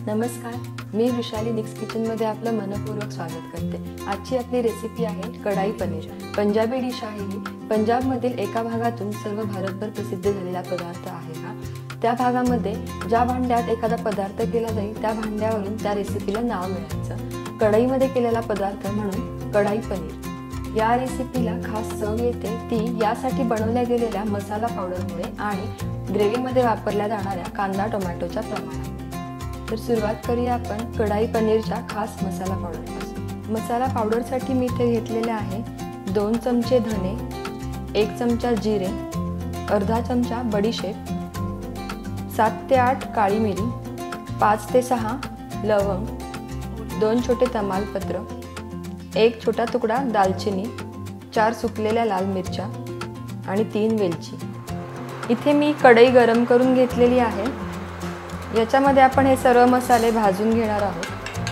नमस्कार, मी वृषाली निक्स किचनमध्ये आपलं मनपूर्वक स्वागत करते। आजची आपली रेसिपी आहे कढाई पनीर। पंजाबी डिश आहे ही। पंजाबमधील एका भागातून सर्व भारतभर प्रसिद्ध झालेला पदार्थ आहे हा। त्या भागामध्ये ज्या भांड्यात एखादा पदार्थ केला जाईल त्या भांड्यावरून त्या रेसिपीला नाव मिळायचं। कढईमध्ये केलेला पदार्थ म्हणून कढाई पनीर। या रेसिपीला खास चव येते ती यासाठी बनवल्या गेलेल्या मसाला पावडरमुळे आणि ग्रेव्हीमध्ये वापरल्या जाणाऱ्या कांदा टोमॅटोच्या प्रमाणात। तर सुरुवात करूया आपण कढाई पनीरच्या खास मसाला पावडरपासून। मसाला पावडरसाठी मी इथे घेतलेले आहे 2 चमचे धने, 1 चमचा जिरे, अर्धा चमचा बडीशेप, 7 ते 8 काळी मिरी, 5 ते 6 लवंग, 2 छोटे तमालपत्र, 1 छोटा तुकडा दालचिनी, 4 सुकलेल्या लाल मिरच्या आणि 3 वेलची। इथे मी कढई गरम करून घेतलेली आहे। याच्यामध्ये आपण हे सर्व मसाले भाजून घेणार आहोत।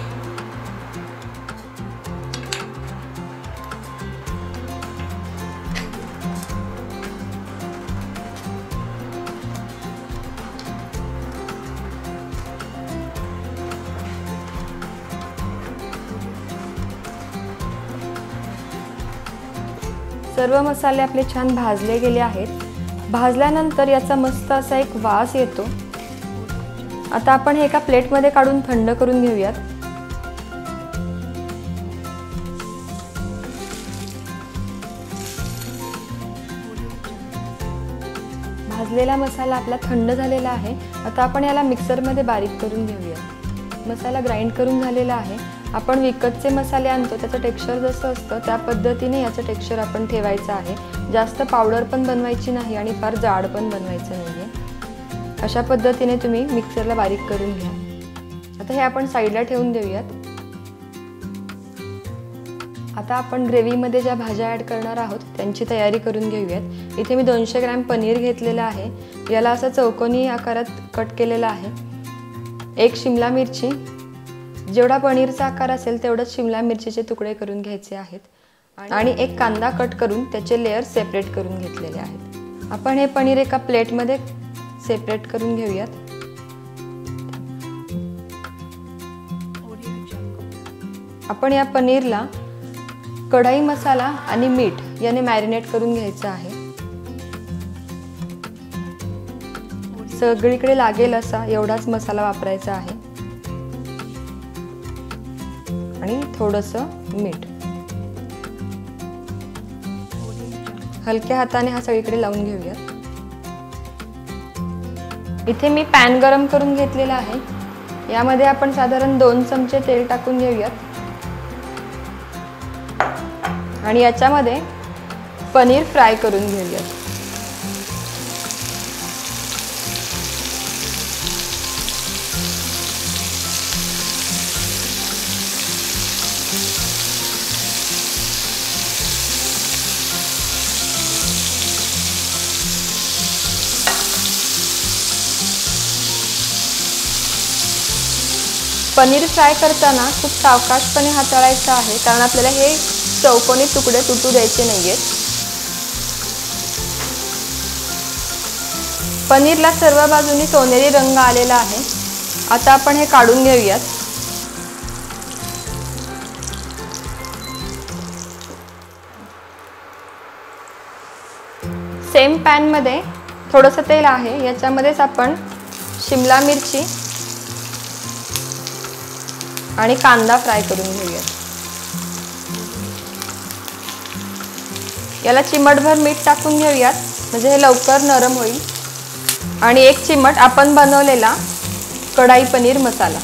सर्व मसाले आपले छान भाजले गेले आहेत। भाजल्यानंतर याचा मस्त असा एक वास येतो। आता आपण हे एका प्लेटमध्ये काढून थंड करून घेऊयात। भाजलेला मसाला आपला थंड झालेला आहे। आता आपण याला मिक्सरमध्ये बारीक करून घेऊयात। मसाला ग्राइंड करून झालेला आहे। आपण विकतचे मसाले आणतो त्याचं टेक्स्चर जसं असतं त्या पद्धतीने याचं टेक्स्चर आपण ठेवायचं आहे। जास्त पावडर पण बनवायची नाही आणि फार जाड पण बनवायचं नाहीये। अशा पद्धतीने तुम्ही मिक्सरला बारीक करून घ्या। आता हे आपण साईडला ठेवून देऊयात। आता आपण ग्रेव्हीमध्ये ज्या भाज्या ॲड करणार आहोत त्यांची तयारी करून घेऊयात। इथे मी 200 ग्रॅम पनीर घेतलेला आहे। याला असं चौकोनी आकारात कट केलेला आहे। 1 शिमला मिरची, जेवढा पनीरचा आकार असेल तेवढंच शिमला मिरचीचे तुकडे करून घ्यायचे आहेत आणि 1 कांदा कट करून त्याचे लेयर सेपरेट करून घेतलेले आहेत। आपण हे पनीर एका प्लेटमध्ये सेपरेट करून घेऊयात। आपण या पनीरला कढाई मसाला आणि मीठ याने मॅरिनेट करून घ्यायचं आहे। सगळीकडे लागेल असा एवढाच मसाला वापरायचा आहे आणि थोडंसं मीठ। हलक्या हाताने हा सगळीकडे लावून घेऊयात। इथे मी पॅन गरम करून घेतलेला आहे। यामध्ये आपण साधारण 2 चमचे तेल टाकून घेऊयात आणि याच्यामध्ये पनीर फ्राय करून घेऊयात। पनीर फ्राय करताना खूप सावकाशपणे हाताळायचं आहे कारण आपल्याला हे चौकोनी तुकडे तुटू द्यायचे नाहीयेत। पनीरला सर्व बाजूनी सोनेरी रंग आलेला आहे। आता आपण हे काढून घेऊयात। सेम पॅन मध्ये थोडंसं तेल आहे। याच्यामध्येच आपण शिमला मिरची आणि कांदा फ्राय करून घेऊया। याला चिमटभर मीठ टाकून घेऊयात म्हणजे हे लवकर नरम होईल आणि 1 चिमट आपण बनवलेला कढाई पनीर मसाला।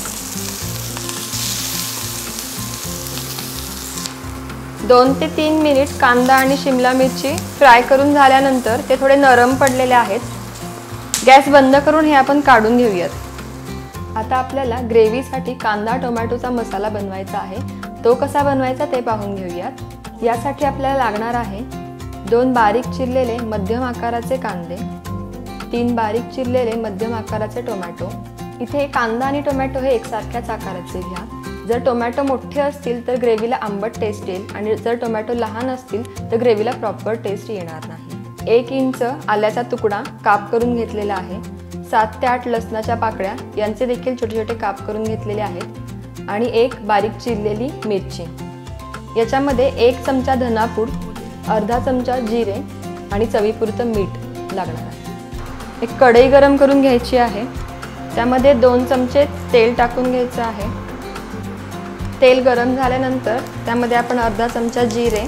2 ते 3 मिनिट कांदा आणि शिमला मिरची फ्राय करून झाल्यानंतर ते थोडे नरम पडलेले आहेत। गॅस बंद करून हे आपण काढून घेऊयात। आता आपल्याला ग्रेव्हीसाठी कांदा टोमॅटोचा मसाला बनवायचा आहे। तो कसा बनवायचा ते पाहून घेऊयात। यासाठी आपल्याला लागणार आहे 2 बारीक चिरलेले मध्यम आकाराचे कांदे, 3 बारीक चिरलेले मध्यम आकाराचे टोमॅटो। इथे कांदा आणि टोमॅटो हे एकसारख्याच आकाराचे घ्या। जर टोमॅटो मोठे असतील तर ग्रेव्हीला आंबट टेस्ट येईल आणि जर टोमॅटो लहान असतील तर ग्रेव्हीला प्रॉपर टेस्ट येणार नाही। 1 इंच आल्याचा तुकडा काप करून घेतलेला आहे। 7 ते 8 लसणाच्या पाकळ्या यांचे देखील छोटे छोटे काप करून घेतलेले आहेत आणि 1 बारीक चिरलेली मिरची। याच्यामध्ये 1 चमचा धनापूड, अर्धा चमचा जिरे आणि चवीपुरतं मीठ लागणार आहे। एक कढई गरम करून घ्यायची आहे, त्यामध्ये 2 चमचे तेल टाकून घ्यायचं आहे। तेल गरम झाल्यानंतर त्यामध्ये आपण अर्धा चमचा जिरे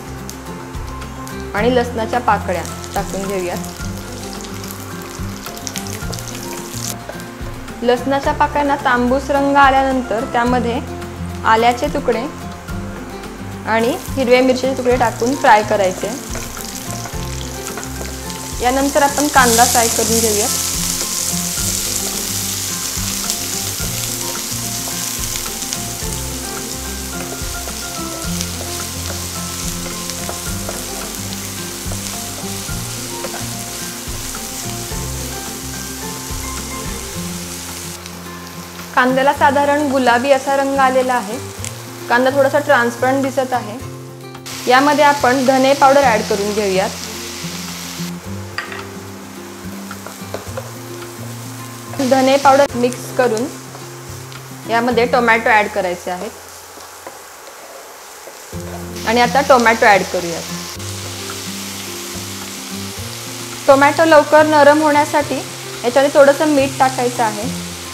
आणि लसणाच्या पाकळ्या टाकून घेऊयात। लसणाच्या पाकळ्यांना तांबूस रंग आल्यानंतर त्यामध्ये आल्याचे तुकडे आणि हिरव्या मिरचीचे तुकडे टाकून फ्राय करायचे। यानंतर आपण कांदा फ्राय करून घेऊया। कांद्याला साधारण गुलाबी असा रंग आलेला आहे। कांदा थोडासा ट्रान्सपरंट दिसत आहे। यामध्ये आपण धने पावडर ॲड करून घेऊयात। धने पावडर मिक्स करून यामध्ये टोमॅटो ॲड करायचे आहेत आणि आता टोमॅटो ॲड करूयात। टोमॅटो लवकर नरम होण्यासाठी याच्यामध्ये थोडंसं मीठ टाकायचं आहे।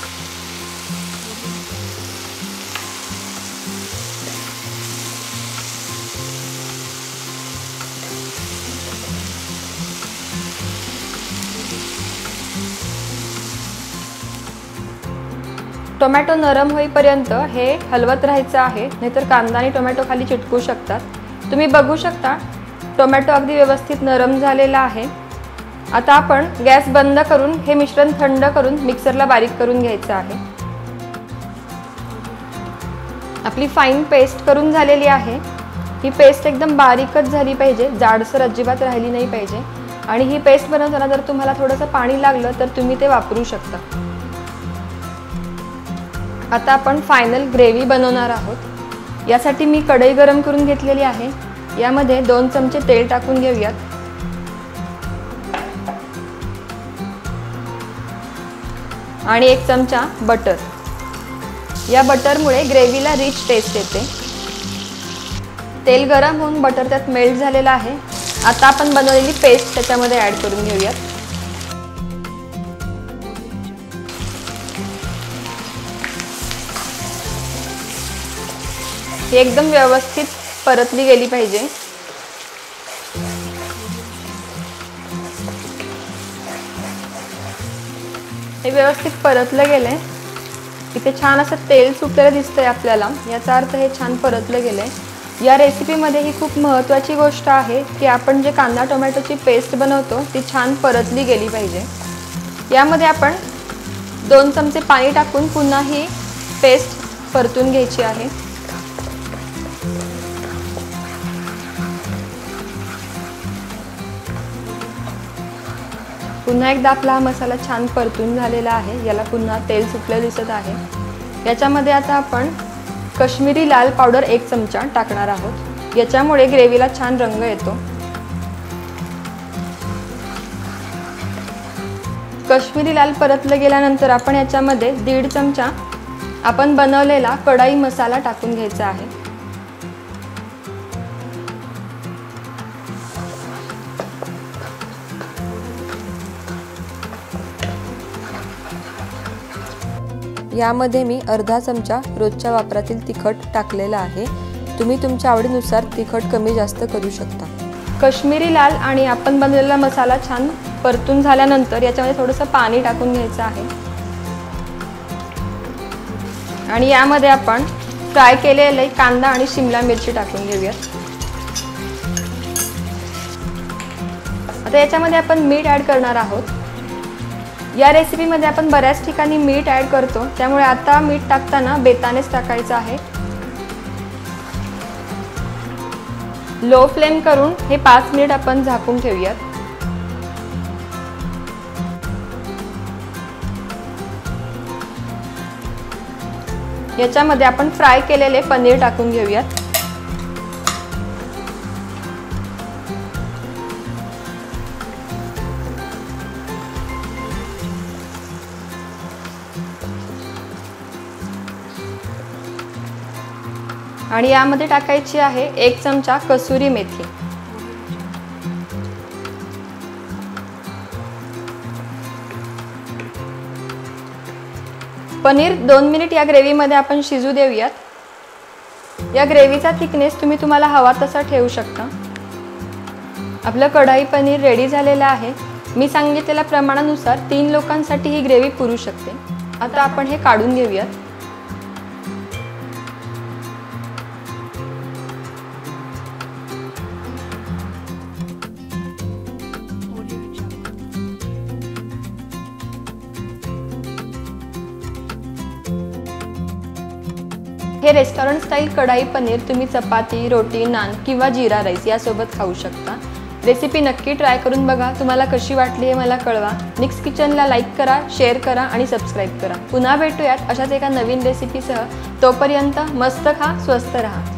टोमॅटो नरम होईपर्यंत हे हलवत राहायचं आहे, नाहीतर कांदा आणि टोमॅटो खाली चिटकू शकतात। तुम्ही बघू शकता टोमॅटो अगदी व्यवस्थित नरम झालेला आहे। आता आपण गॅस बंद करून हे मिश्रण थंड करून मिक्सरला बारीक करून घ्यायचं आहे। आपली फाईन पेस्ट करून झालेली आहे। ही पेस्ट एकदम बारीकच झाली पाहिजे, जाडसर अजिबात राहिली नाही पाहिजे। आणि ही पेस्ट बनवताना जर तुम्हाला थोडंसं पाणी लागलं तर तुम्ही ते वापरू शकता। आता आपण फायनल ग्रेव्ही बनवणार आहोत। यासाठी मी कढई गरम करून घेतलेली आहे। यामध्ये 2 चमचे तेल टाकून घेऊयात आणि 1 चमचा बटर। या बटरमुळे ग्रेव्हीला रिच टेस्ट येते। तेल गरम होऊन बटर त्यात मेल्ट झालेला आहे। आता आपण बनवलेली पेस्ट त्याच्यामध्ये ॲड करून घेऊयात। ही एकदम व्यवस्थित परतली गेली पाहिजे। हे व्यवस्थित परतलं गेलंय। इथे छान असं तेल सुटलेलं दिसतंय आपल्याला, याचा अर्थ हे छान परतलं गेलंय। या रेसिपीमध्ये ही खूप महत्त्वाची गोष्ट आहे की आपण जे कांदा टोमॅटोची पेस्ट बनवतो ती छान परतली गेली पाहिजे। यामध्ये आपण 2 चमचे पाणी टाकून पुन्हा ही पेस्ट परतून घ्यायची आहे। पुन्हा एकदा आपला हा मसाला छान परतून झालेला आहे। याला पुन्हा तेल सुटलेलं दिसत आहे। याच्यामध्ये आता आपण काश्मीरी लाल पावडर 1 चमचा टाकणार आहोत। याच्यामुळे ग्रेव्हीला छान रंग येतो। काश्मीरी लाल परतलं गेल्यानंतर आपण याच्यामध्ये 1.5 चमचा आपण बनवलेला कढई मसाला टाकून घ्यायचा आहे। यामध्ये मी अर्धा चमचा रोजच्या वापरातील तिखट टाकलेला आहे। तुम्ही तुमच्या आवडीनुसार तिखट कमी जास्त करू शकता। काश्मीरी लाल आणि आपण बनवलेला मसाला छान परतून झाल्यानंतर याच्यामध्ये थोडंसं पाणी टाकून घ्यायचं आहे आणि यामध्ये आपण फ्राय केलेले कांदा आणि शिमला मिरची टाकून घेऊयात। आता याच्यामध्ये आपण मीठ ॲड करणार आहोत। या रेसिपीमध्ये आपण बऱ्याच ठिकाणी मीठ ॲड करतो, त्यामुळे आता मीठ टाकताना बेतानेच टाकायचं आहे। लो फ्लेम करून हे 5 मिनिट आपण झाकून ठेवूयात। याच्यामध्ये आपण फ्राय केलेले पनीर टाकून घेऊयात। आणि यामध्ये टाकायची आहे 1 चमचा कसुरी मेथी। पनीर 2 मिनिट या ग्रेव्हीमध्ये आपण शिजू देऊयात। या ग्रेव्हीचा थिकनेस तुम्ही तुम्हाला हवा तसा ठेवू शकता। आपलं कढाई पनीर रेडी झालेलं आहे। मी सांगितलेल्या प्रमाणानुसार 3 लोकांसाठी ही ग्रेव्ही पुरू शकते। आता आपण हे काढून घेऊयात। हे रेस्टॉरंट स्टाईल कढाई पनीर तुम्ही चपाती, रोटी, नान किंवा जीरा राईस यासोबत खाऊ शकता। रेसिपी नक्की ट्राय करून बघा। तुम्हाला कशी वाटली हे मला कळवा। निक्स किचनला लाईक करा, शेअर करा आणि सबस्क्राईब करा। पुन्हा भेटूयात अशाच एका नवीन रेसिपीसह। तोपर्यंत मस्त खा, स्वस्त रहा।